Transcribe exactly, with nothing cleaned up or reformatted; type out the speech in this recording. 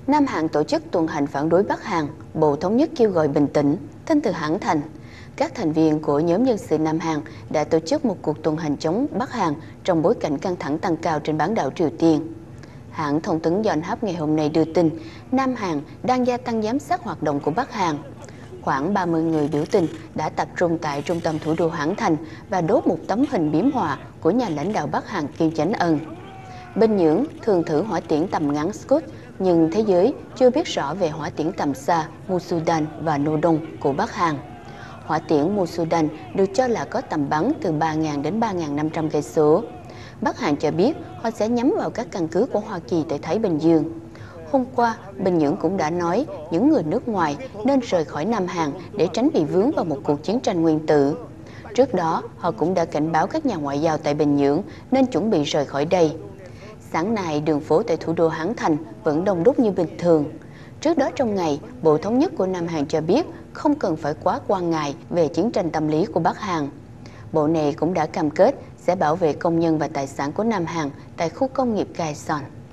Nam Hàn tổ chức tuần hành phản đối Bắc Hàn, Bộ Thống nhất kêu gọi bình tĩnh. Tin từ hãng Thành, các thành viên của nhóm nhân sự Nam Hàn đã tổ chức một cuộc tuần hành chống Bắc Hàn trong bối cảnh căng thẳng tăng cao trên bán đảo Triều Tiên. Hãng thông tấn Yonhap ngày hôm nay đưa tin Nam Hàn đang gia tăng giám sát hoạt động của Bắc Hàn. Khoảng ba mươi người biểu tình đã tập trung tại trung tâm thủ đô Hãng Thành và đốt một tấm hình biếm họa của nhà lãnh đạo Bắc Hàn Kim Chánh Ân. Bình Nhưỡng thường thử hỏa tiễn tầm ngắn Scud, nhưng thế giới chưa biết rõ về hỏa tiễn tầm xa Musudan và Nodong của Bắc Hàn. Hỏa tiễn Musudan được cho là có tầm bắn từ ba nghìn đến ba nghìn năm trăm cây số. Bắc Hàn cho biết họ sẽ nhắm vào các căn cứ của Hoa Kỳ tại Thái Bình Dương. Hôm qua, Bình Nhưỡng cũng đã nói những người nước ngoài nên rời khỏi Nam Hàn để tránh bị vướng vào một cuộc chiến tranh nguyên tử. Trước đó, họ cũng đã cảnh báo các nhà ngoại giao tại Bình Nhưỡng nên chuẩn bị rời khỏi đây. Sáng nay, đường phố tại thủ đô Hãng Thành vẫn đông đúc như bình thường. Trước đó trong ngày, Bộ Thống nhất của Nam Hàn cho biết không cần phải quá quan ngại về chiến tranh tâm lý của Bắc Hàn. Bộ này cũng đã cam kết sẽ bảo vệ công nhân và tài sản của Nam Hàn tại khu công nghiệp Kaesong.